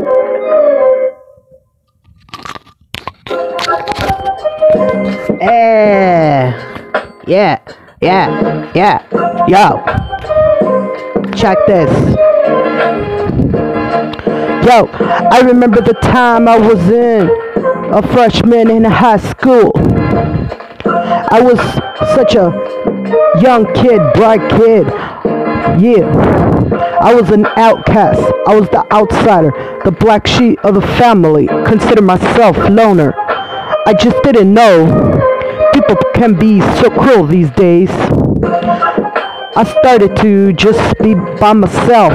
Yeah. Yo, check this. Yo, I remember the time I was a freshman in high school. I was such a young kid, bright kid. Yeah, I was an outcast. I was the outsider, the black sheep of the family. Consider myself loner. I just didn't know people can be so cruel these days. I started to just be by myself.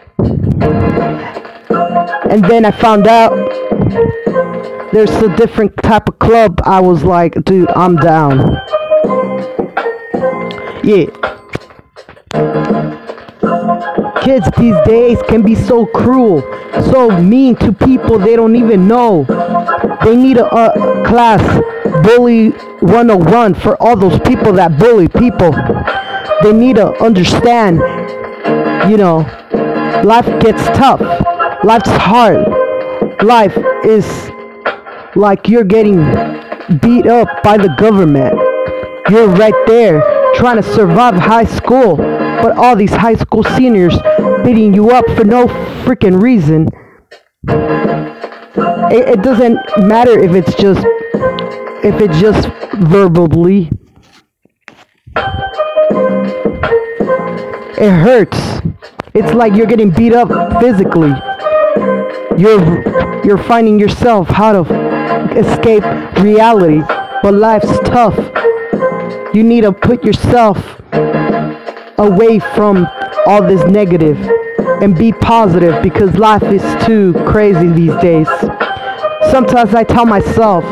And then I found out there's a different type of club. I was like, dude, I'm down. Yeah. Kids these days can be so cruel, so mean to people they don't even know. They need a class, Bully 101, for all those people that bully people. They need to understand, life gets tough. Life's hard. Life is like you're getting beat up by the government. You're right there trying to survive high school, but all these high school seniors beating you up for no freaking reason. It doesn't matter if it's just verbally. It hurts. It's like you're getting beat up physically. You're finding yourself how to escape reality, but life's tough. You need to put yourself away from all this negative and be positive, because life is too crazy these days. Sometimes I tell myself,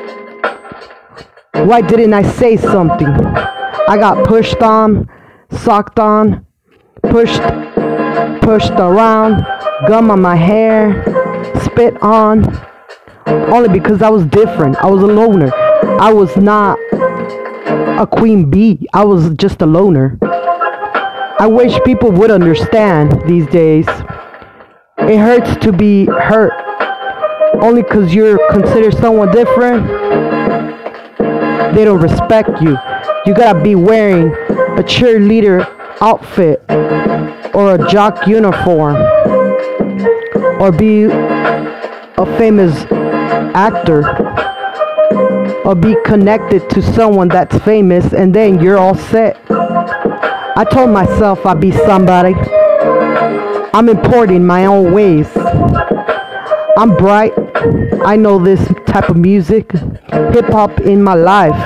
why didn't I say something? I got pushed on, socked on, pushed around, gum on my hair, spit on, only because I was different. I was a loner. I was not a queen bee. I was just a loner. I wish people would understand these days. It hurts to be hurt only because you're considered someone different. They don't respect you. You gotta be wearing a cheerleader outfit or a jock uniform, or be a famous actor, or be connected to someone that's famous, and then you're all set. I told myself I'd be somebody. I'm importing my own ways. I'm bright. I know this type of music. Hip hop in my life.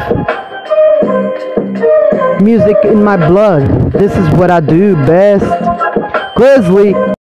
Music in my blood. This is what I do best. Grizzly.